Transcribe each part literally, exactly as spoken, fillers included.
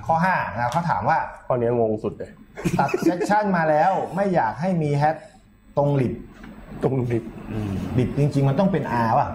ข้อห้านะเขาถามว่าข้อนี้งงสุดเลยตัดเซกชันมาแล้วไม่อยากให้มีแฮชตรงลิบตรงลิบลิบจริงๆมันต้องเป็น R ป่ะ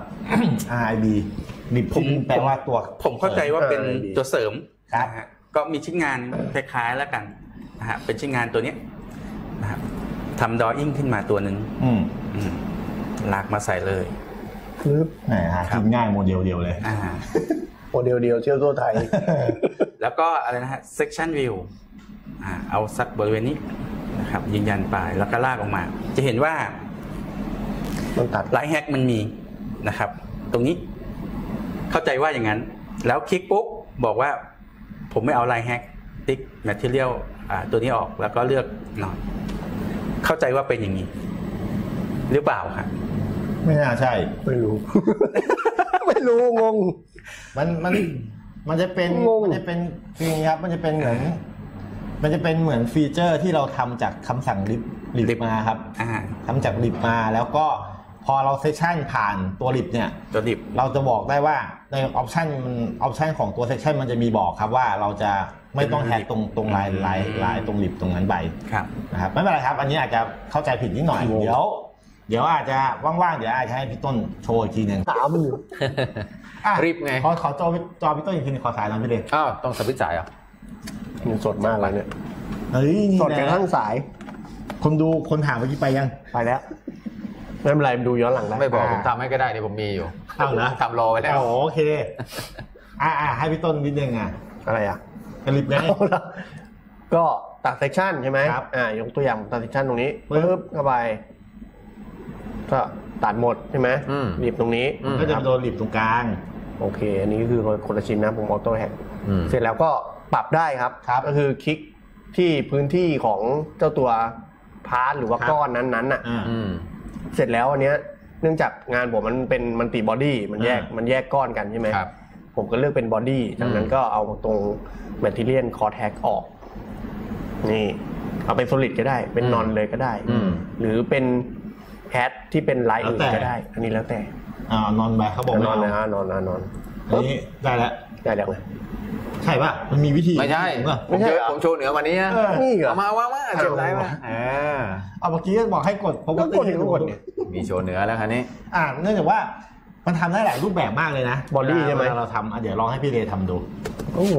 R I B ลิบผมแปลว่าตัวผมเข้าใจว่าเป็นตัวเสริมครับก็มีชิ้นงานคล้ายๆแล้วกันนะฮะเป็นชิ้นงานตัวนี้นะครับทำดออิ่งขึ้นมาตัวหนึ่งลากมาใส่เลยปึ๊บแหมหากินง่ายโมเดลเดียวเลยโมเดลเดียวเชื่อตัวไทยแล้วก็อะไรนะฮะ section view เอาสักบริเวณนี้นะครับยืนยันไปแล้วก็ลากออกมาจะเห็นว่าไลน์แฮกมันมีนะครับตรงนี้เข้าใจว่าอย่างนั้นแล้วคลิกปุ๊บบอกว่าผมไม่เอาไลน์แฮกติ๊ก material ตัวนี้ออกแล้วก็เลือกนอนเข้าใจว่าเป็นอย่างนี้หรือเปล่าครับไม่น่าใช่ไม่รู้ ไม่รู้งงมันมันมันจะเป็นมันจะเป็นคืออย่างนี้ครับมันจะเป็นเหมือนมันจะเป็นเหมือนฟีเจอร์ที่เราทำจากคำสั่งลิบลิบมาครับทำจากลิบมาแล้วก็พอเราเซสชันผ่านตัวลิบเนี่ยตัวลิบเราจะบอกได้ว่าในออปชันมันออปชันของตัวเซสชันมันจะมีบอกครับว่าเราจะไม่ต้องแฮชตรงตรงลายลายลายตรงลิบตรงนั้นไปนะครับไม่เป็นไรครับอันนี้อาจจะเข้าใจผิดนิดหน่อยเดี๋ยวเดี๋ยวอาจจะว่างๆเดี๋ยวอาจจะให้พี่ต้นโชว์อีกทีนึงถามอยู่รีบไงขอขอจอจอพี่ต้นอีกทีนึงขอสายน้ำพี่เลยอ้าวต้องสวิตช์สายอ่ะมันสดมากเลยเนี่ยเฮ้ยสดกระทั่งสายคนดูคนถามเมื่อกี้ไปยังไปแล้วไม่เป็นไรดูย้อนหลังได้ไม่บอกผมทำให้ก็ได้เนี่ยผมมีอยู่เอาเหรอทำรอไว้แล้วโอเคอ่าให้พี่ต้นนิดนึงอ่ะอะไรอ่ะกระลิบไงก็ตัดเซกชันใช่ไหมอ่ายกตัวอย่างตัดเซกชันตรงนี้ปึ๊บเข้าไปก็ตัดหมดใช่ไหมลิบตรงนี้ก็จะโดนลิบตรงกลางโอเคอันนี้คือคนละชิ้นนะผมออโต้แฮกเสร็จแล้วก็ปรับได้ครับก็คือคลิกที่พื้นที่ของเจ้าตัวพาร์ทหรือว่าก้อนนั้นๆน่ะเสร็จแล้วอันเนี้ยเนื่องจากงานผมมันเป็นมันติบอดี้มันแยกมันแยกก้อนกันใช่ไหมผมก็เลือกเป็นบอดี้จากนั้นก็เอาตรง material core tag ออกนี่เอาเป็น solid ก็ได้เป็นนอนเลยก็ได้หรือเป็นแฮชที่เป็นไลท์อื่นก็ได้อันนี้แล้วแต่อ่านอนไปเขาบอกนอนนะฮะนอนนะนอนอันนี้ได้แล้วได้แล้วไงใช่ป่ะมันมีวิธีไม่ใช่ผมเจอผมโชว์เหนือวันนี้นี่เหรอเอามาว่าว่าเจ็บไรมาเออเอาเมื่อกี้บอกให้กดผมก็กดก็กดเนี่ยมีโชว์เหนือแล้วคันนี้อ่าเนื่องจากว่ามันทำได้หลายรูปแบบมากเลยนะบอดี้ใช่ไหมเราทำเดี๋ยวลองให้พี่เรย์ทำดูโอ้โห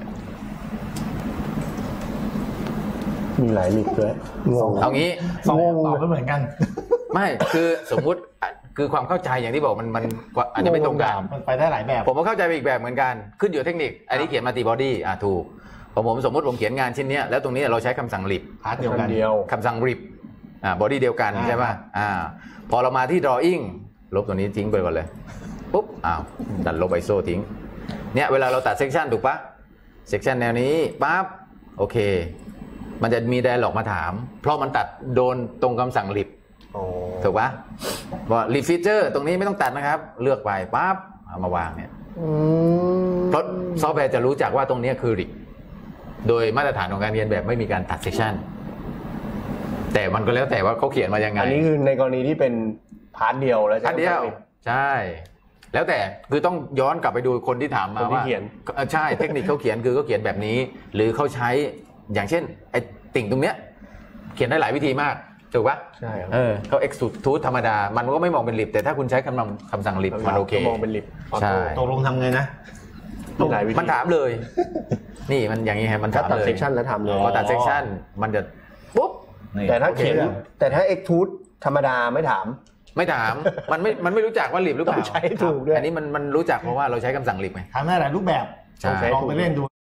มีหลายลิบด้วยงงเอางี้สองตอบไม่เหมือนกันไม่คือสมมุติคือความเข้าใจอย่างที่บอกมันมันอาจจะไม่ตรงกันมันไปได้หลายแบบผมก็เข้าใจไปอีกแบบเหมือนกันขึ้นอยู่เทคนิคอันนี้เขียนมัลติบอดี้อ่ะถูกผมผมสมมติผมเขียนงานชิ้นนี้แล้วตรงนี้เราใช้คำสั่งลิบพาร์ทเดียวกันคำสั่งริบอ่าบอดี้เดียวกันใช่ป่ะอ่าพอเรามาที่ drawing ลบตัวนี้ทิ้งไปก่อนเลยปุ๊บอ้าวดันลบไอโซทิ้งเนี่ยเวลาเราตัดเซกชันถูกปะเซกชันแนวนี้ปั๊บโอเคมันจะมีไดอะล็อกมาถามเพราะมันตัดโดนตรงคำสั่งลิบถูกปะว่าลิบฟีเจอร์ตรงนี้ไม่ต้องตัดนะครับเลือกไปปั๊บเอามาวางเนี่ยเพราะซอฟต์แวร์จะรู้จักว่าตรงนี้คือลิบโดยมาตรฐานของการเรียนแบบไม่มีการตัดเซกชันแต่มันก็แล้วแต่ว่าเขาเขียนมายังไงอันนี้คือในกรณีที่เป็นพาร์ทเดียวแล้วพาร์ทเดียวใช่แล้วแต่คือต้องย้อนกลับไปดูคนที่ถามมาว่าใช่เทคนิคเขาเขียนคือเขาเขียนแบบนี้หรือเขาใช้อย่างเช่นไอ้ติ่งตรงเนี้ยเขียนได้หลายวิธีมากถูกปะใช่เออเขา extrude ธรรมดามันก็ไม่มองเป็นลิบแต่ถ้าคุณใช้คำนำคำสั่งลิบมันโอเคมองเป็นลิบใช่ตกลงทำไงนะมันถามเลยนี่มันอย่างนี้ฮะมันถามเลยตัดเซกชันแล้วทำเลยพอตัดเซกชันมันจะปุ๊บแต่ถ้าเขียนแต่ถ้า extrude ธรรมดาไม่ถามไม่ถามมันไม่มันไม่รู้จักว่าลิบหรือเปล่าใช้ถูกด้วยอันนี้มันมันรู้จักเพราะว่าเราใช้คำสั่งลิบไงทำได้หลายรูปแบบลองไปเล่นดู